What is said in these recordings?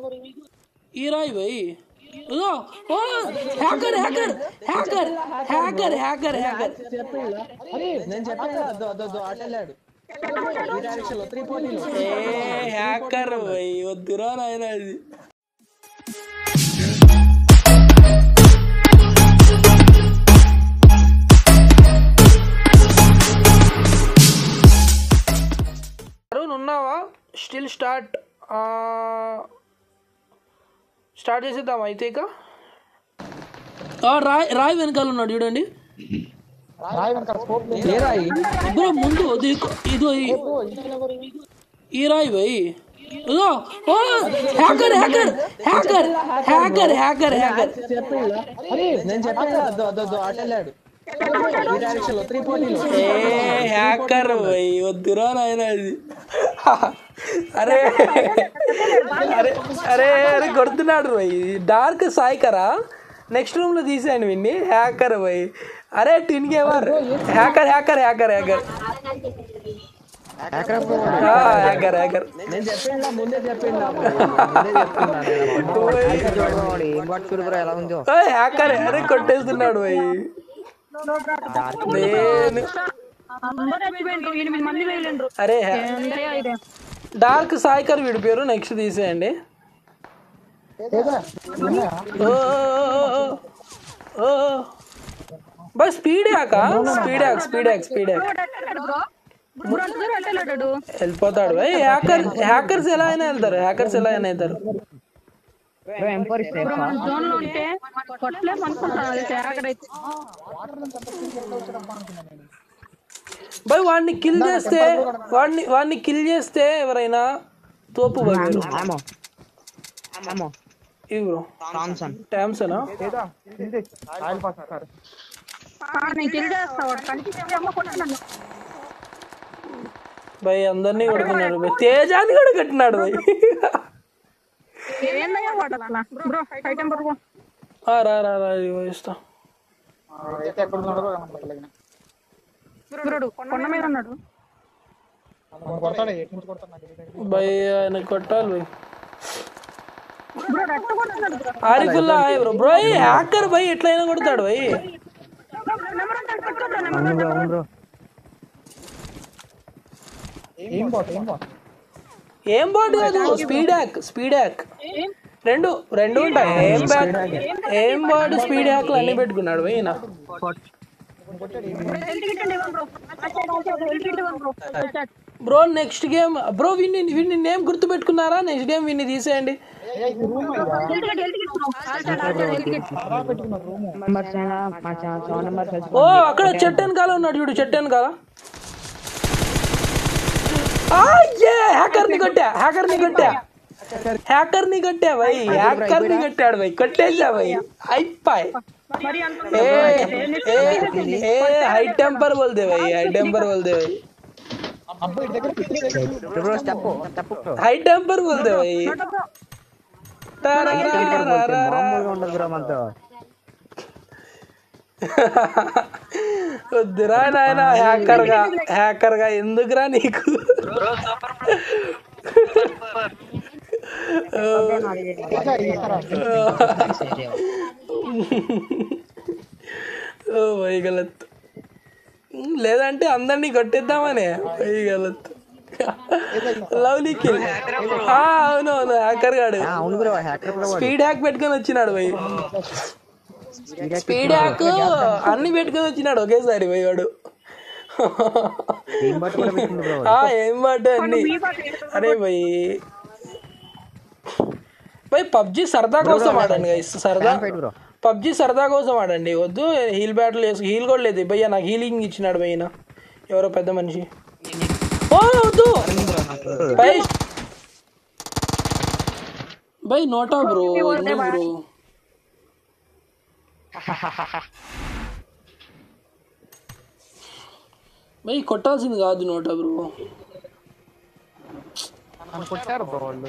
ये रहा भाई hacker hacker hacker hacker hacker hacker hacker भाई వద్దురా నాయన అది అరుణ్ ఉన్నావా స్టిల్ స్టార్ట్ చేసేద్దాం అయితే ఇక రాయ్ వెనకాల ఉన్నాడు చూడండి బ్రో ముందు ఇదో ఈ రాయ్ భాయ్ hacker hacker hacker hacker hacker hacker hacker భాయ్ వద్దురా నాయన అది అరే అరే అరే అరే కొడుతున్నాడు భాయ్ డార్క్ సాయికరా నెక్స్ట్ రూమ్ లో తీసాను విన్ని హ్యాకర్ భాయ్ అరే tin gamer hacker hacker hacker hacker hacker hacker hacker అరే కొట్టేస్తున్నాడు భాయ్ అరే డార్క్ సాయికర్ వీడి పేరు నెక్స్ట్ తీసేయండి బస్ స్పీడ్ యాక స్పీడ్ యాక్ స్పీడ్ యాక్ స్పీడ్ యాక్ వెళ్ళిపోతాడు హ్యాకర్స్ ఎలా అయినా వెళ్తారు హ్యాకర్స్ ఎలా అయినా వెళ్తారు బాయ్ వాడిని కిల్ చేస్తే ఎవరైనా తోపు ఇవి బ్రో టామ్సనా భయ్ అందరినీ కొడుతున్నాడు భయ్ తేజాన్ని కూడా కట్టినాడు భయ్ రా రా రా ఇస్తా భయ్ ఆయన కొట్టాలి భయ్ ఆరిఫుల్లా బ్రో బ్రో హ్యాకర్ భయ్ ఎట్లయినా కొడతాడు భయ్ ఏం బాట్ కాదు స్పీడ్ యాక్ రెండు ఉంటాయి ఏం బాట్ స్పీడ్ యాక్లు అన్ని పెట్టుకున్నాడు భయ్ నా బ్రో నెక్స్ట్ గేమ్ బ్రో విన్ని నేమ్ గుర్తు పెట్టుకున్నారా నెక్స్ట్ గేమ్ విన్ని తీసేయండి ఓ అక్కడ చెట్టు వెనకాల ఉన్నాడు చూడు చెట్టు వెనకాల హ్యాకర్ ని కొట్టా భయ్ హ్యాకర్ ని కొట్టాడు భయ్ కొట్టేసా భయ్ అయిపోయి हाई टेम्पर बोलते भाई हाई टेम्पर बोलते भाई हाई टेम्पर बोलते भाई వద్దురా నాయన హ్యాకర్ గా ఎందుకురా నీకు వై గలత్ లేదంటే అందరినీ కొట్టేద్దామనే వై గలత్ లవ్లీ కిల్ అవునవును హ్యాకర్ గాడు స్పీడ్ హ్యాక్ పెట్టుకొని వచ్చినాడు భయ్ స్పీడ్ హ్యాక్ అన్ని పెట్టుకొని వచ్చినాడు ఒకేసారి భయ్ వాడు ఏం మాట అన్ని అరే భయ్ భయ్ పబ్జి సరదా కోసం ఆడండి గైస్ సరదా పబ్జి సరదా కోసం ఆడండి వద్దు హీల్ బ్యాటిల్ హీల్ కూడా లేదు భయ్య నాకు హీలింగ్ ఇచ్చినాడు భయ్య ఎవరో పెద్ద మనిషి వద్దు భయ్ నోటా బ్రో బ్రో భయ్ కొట్టాల్సింది కాదు నోటా బ్రో కొట్టారు బ్రో వాళ్ళు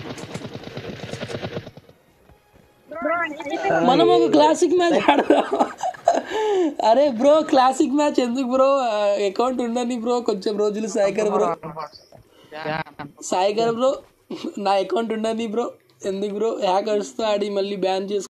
మనం ఒక క్లాసిక్ మ్యాచ్ ఆడదాం అరే బ్రో క్లాసిక్ మ్యాచ్ ఎందుకు బ్రో అకౌంట్ ఉండని బ్రో కొంచెం రోజులు సాయికర్ బ్రో నా అకౌంట్ ఉండని బ్రో ఎందుకు బ్రో హ్యాకర్స్తో ఆడి మళ్ళీ బ్యాన్ చేసుకో